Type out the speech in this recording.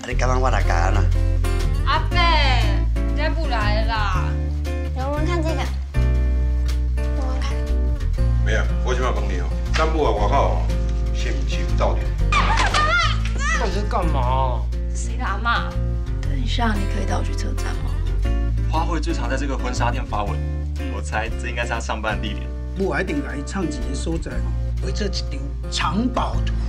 你敢让我来改啦？ 阿伯，你再不来了啦！ 闻闻看这个，闻闻看。 没有，我想要问你哦，咱母啊外口哦，是不是有斗阵？ 到底在干嘛？ 谁的阿嬷？ 等一下，你可以带我去车站吗？ 花卉最常在这个婚纱店发文，我猜这应该是他上班的地点。 母一定来创一个所在吼，为这一张藏宝图。